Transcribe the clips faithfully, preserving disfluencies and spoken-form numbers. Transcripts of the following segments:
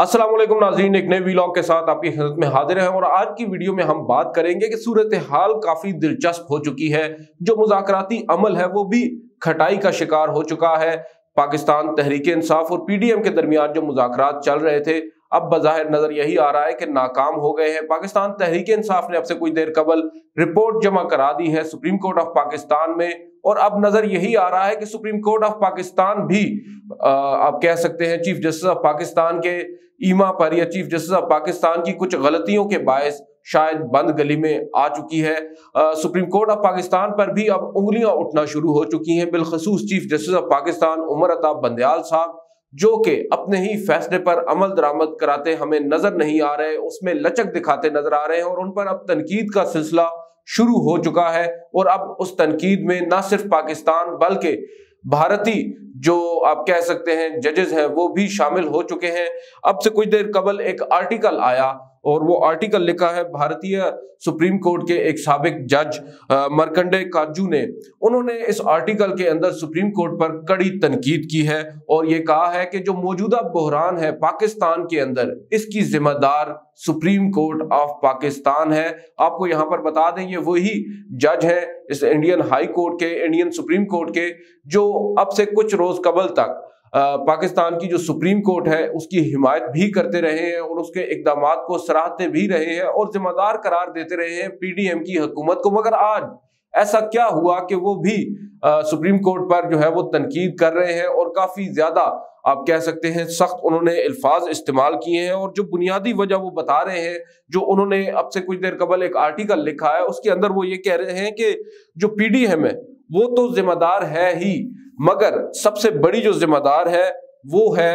अस्सलाम वालेकुम नाज़रीन, एक नए वीलॉग के साथ आपकी खिदमत में हाजिर हैं और आज की वीडियो में हम बात करेंगे कि सूरत हाल काफी दिलचस्प हो चुकी है। जो मुज़ाकराती अमल है वो भी खटाई का शिकार हो चुका है। पाकिस्तान तहरीक इंसाफ और पीडीएम के दरमियान जो मुज़ाकरात चल रहे थे, अब बज़ाहिर नजर यही आ रहा है कि नाकाम हो गए हैं। पाकिस्तान तहरीक इंसाफ ने अब से कुछ देर कबल रिपोर्ट जमा करा दी है सुप्रीम कोर्ट ऑफ पाकिस्तान में, और अब नजर यही आ रहा है कि सुप्रीम कोर्ट ऑफ पाकिस्तान भी आ, आप कह सकते हैं चीफ जस्टिस ऑफ पाकिस्तान के ईमा पर या चीफ जस्टिस ऑफ पाकिस्तान की कुछ गलतियों के बायस शायद बंद गली में आ चुकी है। आ, सुप्रीम कोर्ट ऑफ पाकिस्तान पर भी अब उंगलियां उठना शुरू हो चुकी हैं, बिलखसूस chief justice of Pakistan Umar Ata Bandial साहब, जो कि अपने ही फैसले पर अमल दरामद कराते हमें नजर नहीं आ रहे, उसमें लचक दिखाते नजर आ रहे हैं और उन पर अब तनकीद का सिलसिला शुरू हो चुका है। और अब उस तनकीद में न सिर्फ पाकिस्तान बल्कि भारतीय जो आप कह सकते हैं जजेस हैं वो भी शामिल हो चुके हैं। अब से कुछ देर कबल एक आर्टिकल आया और वो आर्टिकल लिखा है भारतीय सुप्रीम कोर्ट के एक साबिक जज मरकंडे काजू ने। उन्होंने इस आर्टिकल के अंदर सुप्रीम कोर्ट पर कड़ी तनकीद की है और ये कहा है कि जो मौजूदा बहरान है पाकिस्तान के अंदर, इसकी जिम्मेदार सुप्रीम कोर्ट ऑफ पाकिस्तान है। आपको यहाँ पर बता दें ये वही जज है इस इंडियन हाई कोर्ट के, इंडियन सुप्रीम कोर्ट के, जो अब से कुछ रोज कबल तक आ, पाकिस्तान की जो सुप्रीम कोर्ट है उसकी हिमायत भी करते रहे हैं और उसके इकदामात को सराहते भी रहे हैं और जिम्मेदार करार देते रहे हैं पीडीएम की हुकूमत को। मगर आज ऐसा क्या हुआ कि वो भी आ, सुप्रीम कोर्ट पर जो है वो तनकीद कर रहे हैं और काफी ज्यादा आप कह सकते हैं सख्त उन्होंने अल्फाज इस्तेमाल किए हैं। और जो बुनियादी वजह वो बता रहे हैं, जो उन्होंने अब से कुछ देर कबल एक आर्टिकल लिखा है उसके अंदर वो ये कह रहे हैं कि जो पीडीएम है वो तो जिम्मेदार है ही, मगर सबसे बड़ी जो जिम्मेदार है वो है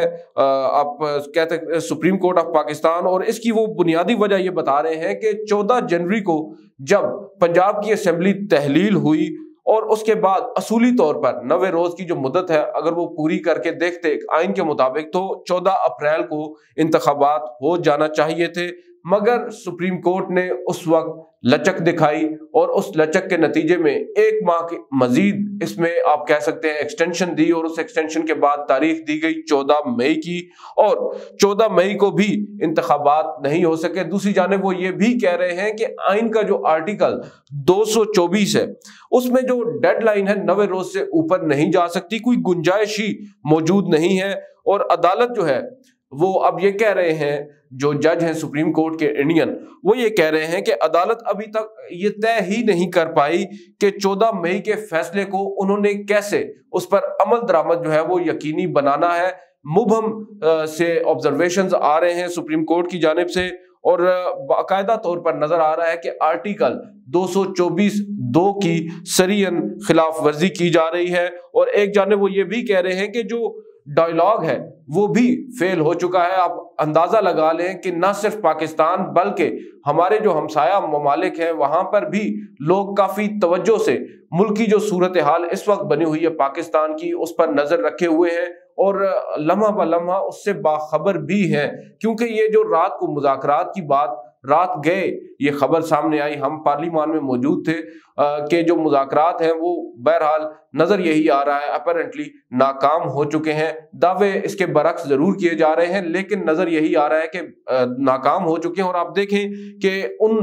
आप कहते हैं सुप्रीम कोर्ट ऑफ पाकिस्तान। और इसकी वो बुनियादी वजह ये बता रहे हैं कि चौदह जनवरी को जब पंजाब की असेंबली तहलील हुई और उसके बाद असूली तौर पर नवे रोज की जो मुद्दत है अगर वो पूरी करके देखते आइन के मुताबिक तो चौदह अप्रैल को इंतखाबात हो जाना चाहिए थे, मगर सुप्रीम कोर्ट ने उस वक्त लचक दिखाई और उस लचक के नतीजे में एक माह की मजीद इसमें आप कह सकते हैं एक्सटेंशन दी और उस एक्सटेंशन के बाद तारीख दी गई चौदह मई की, और चौदह मई को भी इंतखाबात नहीं हो सके। दूसरी जानिब वो ये भी कह रहे हैं कि आइन का जो आर्टिकल दो सौ चौबीस है उसमें जो डेडलाइन है नवे रोज से ऊपर नहीं जा सकती, कोई गुंजाइश ही मौजूद नहीं है। और अदालत जो है वो अब ये कह रहे हैं, जो जज हैं सुप्रीम कोर्ट के इंडियन, वो ये कह रहे हैं कि अदालत अभी तक ये तय ही नहीं कर पाई कि चौदह मई के फैसले को उन्होंने कैसे उस पर अमल दरामद जो है वो यकीनी बनाना है। मुबहम से ऑब्जर्वेशंस आ रहे हैं सुप्रीम कोर्ट की जानिब से और बाकायदा तौर पर नजर आ रहा है कि आर्टिकल दो सौ चौबीस दो की सरीयन खिलाफ वर्जी की जा रही है। और एक जानिब वो ये भी कह रहे हैं कि जो डायलॉग है वो भी फेल हो चुका है। आप अंदाजा लगा लें कि न सिर्फ पाकिस्तान बल्कि हमारे जो हमसाया ममालिक हैं वहां पर भी लोग काफी तवज्जो से मुल्क की जो सूरत हाल इस वक्त बनी हुई है पाकिस्तान की उस पर नजर रखे हुए हैं और लम्हा ब लम्हा उससे बाखबर भी है। क्योंकि ये जो रात को मुज़ाकरात की बात रात गए ये खबर सामने आई, हम पार्लिमान में मौजूद थे कि जो मुज़ाकरात हैं वो बहरहाल नजर यही आ रहा है अपेरेंटली नाकाम हो चुके हैं। दावे इसके बरक्स जरूर किए जा रहे हैं लेकिन नजर यही आ रहा है कि नाकाम हो चुके हैं। और आप देखें कि उन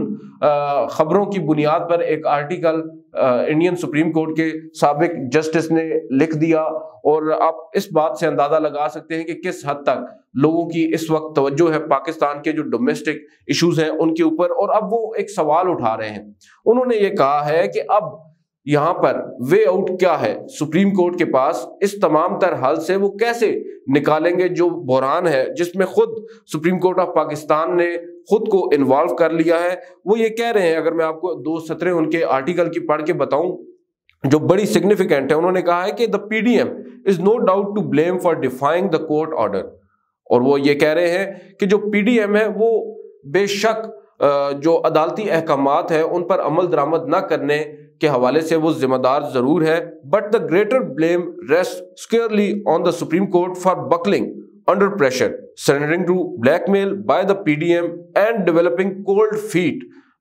खबरों की बुनियाद पर एक आर्टिकल इंडियन सुप्रीम कोर्ट के साबिक जस्टिस ने लिख दिया और आप इस बात से अंदाजा लगा सकते हैं कि किस हद तक लोगों की इस वक्त तवज्जो है पाकिस्तान के जो डोमेस्टिक इश्यूज हैं उनके ऊपर। और अब वो एक सवाल उठा रहे हैं, उन्होंने ये कहा है कि अब यहाँ पर वे आउट क्या है सुप्रीम कोर्ट के पास इस तमाम तर हल से, वो कैसे निकालेंगे जो बहरान है जिसमें खुद सुप्रीम कोर्ट ऑफ पाकिस्तान ने खुद को इन्वॉल्व कर लिया है। वो ये कह रहे हैं, अगर मैं आपको दो सतरें उनके आर्टिकल की पढ़ के बताऊं जो बड़ी सिग्निफिकेंट है, उन्होंने कहा है कि the PDM is no doubt to blame for defying the court order. और वो ये कह रहे हैं कि जो पीडीएम है वो बेशक जो अदालती अहकामात है उन पर अमल दरामद न करने के हवाले से वो जिम्मेदार जरूर है, but the greater blame rest squarely on the supreme court for buckling under pressure, surrendering to blackmail by the P D M and developing cold feet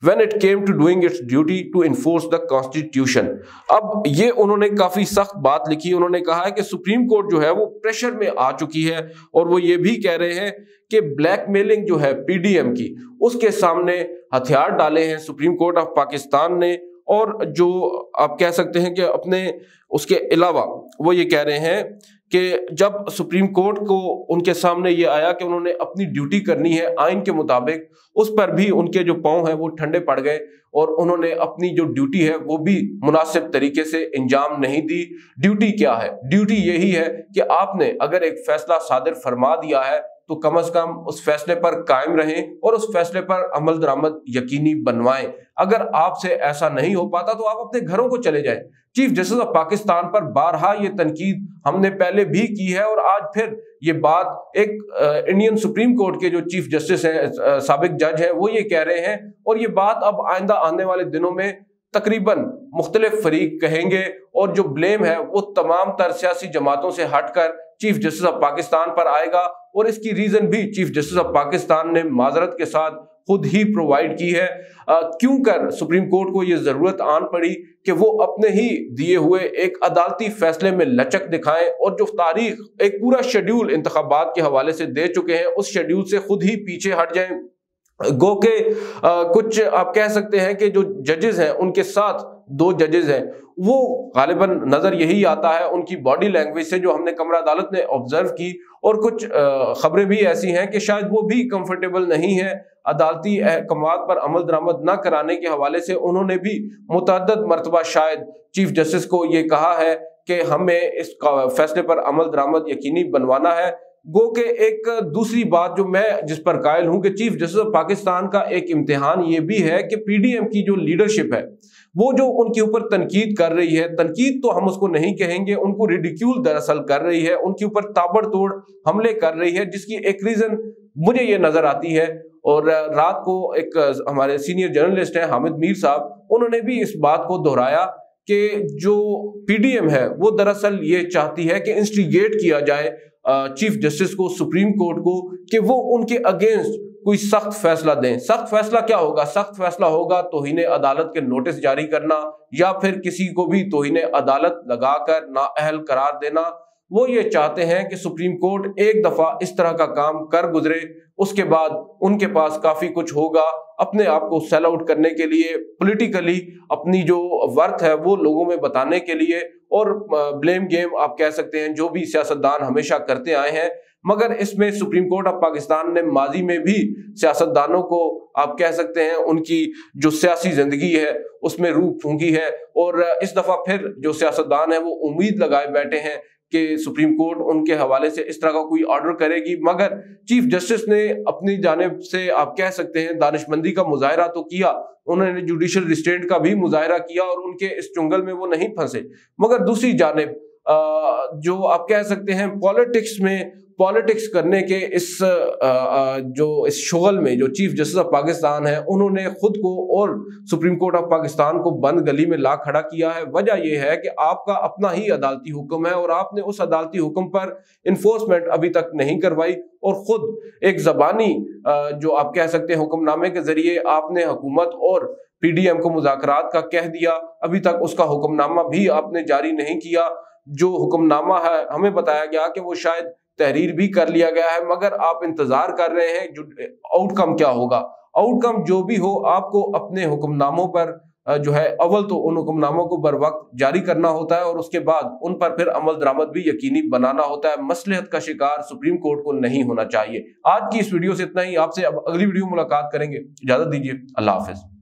when it came to doing its duty to enforce the constitution. اب یہ انہوں نے کافی سخت بات لکھی. انہوں نے کہا ہے کہ سپریم کورٹ جو ہے وہ پریشر میں آ چکی ہے اور وہ یہ بھی کہہ رہے ہیں کہ بلیک میلنگ جو ہے پی ڈی ایم کی, اس کے سامنے ہتھیار ڈالے ہیں سپریم کورٹ آف پاکستان نے. اور جو آپ کہہ سکتے ہیں کہ اپنے اس کے علاوہ وہ یہ کہہ رہے ہیں کہ جب سپریم کورٹ کو ان کے سامنے یہ آیا کہ انہوں نے اپنی ڈیوٹی کرنی ہے آئین کے مطابق, اس پر بھی ان کے جو پاؤں ہیں وہ ٹھنڈے پڑ گئے اور انہوں نے اپنی جو ڈیوٹی ہے وہ بھی مناسب طریقے سے انجام نہیں دی. ڈیوٹی کیا ہے؟ ڈیوٹی یہی ہے کہ آپ نے اگر ایک فیصلہ صادر فرما دیا ہے تو کم از کم اس فیصلے پر قائم رہیں اور اس فیصلے پر عمل درآمد یقینی بنوائیں. اگر آپ سے ایسا نہیں ہو پاتا تو آپ اپنے گھروں کو چلے جائیں. چیف جسٹس آف پاکستان پر بارہا یہ تنقید ہم نے پہلے بھی کی ہے اور آج پھر یہ بات ایک انڈین سپریم کورٹ کے جو چیف جسٹس ہیں, سابق جج ہیں, وہ یہ کہہ رہے ہیں اور یہ بات اب آئندہ آنے والے دنوں میں تقریباً مختلف فریق کہیں گے اور جو بلیم ہے وہ تمام تر سیاسی جماعتوں سے ہٹ کر چیف جسٹس آف پاکستان پر آئے گا. اور اس کی ریزن بھی چیف جسٹس آف پاکستان نے معذرت کے ساتھ خود ہی پرووائڈ کی ہے. کیوں کر سپریم کورٹ کو یہ ضرورت آن پڑی کہ وہ اپنے ہی دیے ہوئے ایک عدالتی فیصلے میں لچک دکھائیں اور جو تاریخ ایک پورا شیڈیول انتخابات کے حوالے سے دے چکے ہیں اس شیڈیول سے خود ہی پیچھے ہٹ جائیں. گو کہ کچھ آپ کہہ سکتے ہیں کہ جو ججز ہیں ان کے ساتھ دو ججز ہیں وہ غالباً نظر یہی آتا ہے ان کی باڈی لینگویج سے جو ہم نے کمرہ عدالت میں آبزرو کی, اور کچھ خبریں بھی ایسی ہیں کہ شاید وہ بھی کمفرٹیبل نہیں ہیں عدالتی احکامات پر عمل درآمد نہ کرانے کے حوالے سے. انہوں نے بھی متعدد مرتبہ شاید چیف جسٹس کو یہ کہا ہے کہ ہمیں اس فیصلے پر عمل درآمد یقینی بنوانا ہے. گو کہ ایک دوسری بات جو میں جس پر قائل ہوں کہ چیف جسٹس آف پاکستان کا ایک امتحان یہ بھی ہے کہ پی ڈی ایم کی جو لیڈرشپ ہے وہ جو ان کے اوپر تنقید کر رہی ہے, تنقید تو ہم اس کو نہیں کہیں گے, ان کو ریڈیکیول دراصل کر رہی ہے, ان کے اوپر تابڑ توڑ حملے کر رہی ہے, جس کی ایک ریزن مجھے یہ نظر آتی ہے. اور رات کو ایک ہمارے سینئر جرنلسٹ ہیں حامد میر صاحب, انہوں نے بھی اس بات کو دہرایا کہ جو پی ڈی ایم ہے وہ دراصل یہ چاہتی ہے کہ انسٹیگیٹ کیا جائے چیف جسٹس کو, سپریم کورٹ کو, کہ وہ ان کے اگینسٹ کوئی سخت فیصلہ دیں. سخت فیصلہ کیا ہوگا؟ سخت فیصلہ ہوگا توہین عدالت کے نوٹس جاری کرنا یا پھر کسی کو بھی توہین عدالت لگا کر نااہل قرار دینا. وہ یہ چاہتے ہیں کہ سپریم کورٹ ایک دفعہ اس طرح کا کام کر گزرے, اس کے بعد ان کے پاس کافی کچھ ہوگا اپنے آپ کو سیل آؤٹ کرنے کے لیے, پولیٹیکلی اپنی جو ورتھ ہے وہ لوگوں میں بتانے کے لیے, اور بلیم گیم آپ کہہ سکتے ہیں جو بھی سیاستدان ہمیشہ کرتے آئے ہیں. مگر اس میں سپریم کورٹ آف پاکستان نے ماضی میں بھی سیاستدانوں کو آپ کہہ سکتے ہیں ان کی جو سیاسی زندگی ہے اس میں روح پھونکی ہے, اور اس دفعہ پھر جو سیاستدان ہیں وہ امید لگائے بیٹھے ہیں کہ سپریم کورٹ ان کے حوالے سے اس طرح کا کوئی آرڈر کرے گی. مگر چیف جسٹس نے اپنی جانب سے آپ کہہ سکتے ہیں دانش مندی کا مظاہرہ تو کیا, انہوں نے جوڈیشل ریسٹرینٹ کا بھی مظاہرہ کیا اور ان کے اس چنگل میں وہ نہیں پھنسے. مگر دوسری جانب جو آپ کہہ سکتے ہیں پالیٹکس میں پالیٹکس کرنے کے اس جو اس شغل میں جو چیف جسٹس آف پاکستان ہے انہوں نے خود کو اور سپریم کورٹ آف پاکستان کو بند گلی میں لا کھڑا کیا ہے. وجہ یہ ہے کہ آپ کا اپنا ہی عدالتی حکم ہے اور آپ نے اس عدالتی حکم پر انفورسمنٹ ابھی تک نہیں کروائی, اور خود ایک زبانی جو آپ کہہ سکتے ہیں حکم نامے کے ذریعے آپ نے حکومت اور پی ڈی ایم کو مذاکرات کا کہہ دیا, ابھی تک اس کا حکم نامہ بھی آپ نے جاری نہیں کیا. جو حکم نامہ ہے ہمیں بتایا گیا کہ وہ شاید تحریر بھی کر لیا گیا ہے, مگر آپ انتظار کر رہے ہیں جو آؤٹ کم کیا ہوگا. آؤٹ کم جو بھی ہو آپ کو اپنے حکم ناموں پر جو ہے اول تو ان حکم ناموں کو بر وقت جاری کرنا ہوتا ہے اور اس کے بعد ان پر پھر عمل درآمد بھی یقینی بنانا ہوتا ہے. مصلحت کا شکار سپریم کورٹ کو نہیں ہونا چاہیے. آج کی اس ویڈیو سے اتنا ہی, آپ سے اب اگلی ویڈیو ملاقات کریں گے, اجازت دیجیے, اللہ حافظ.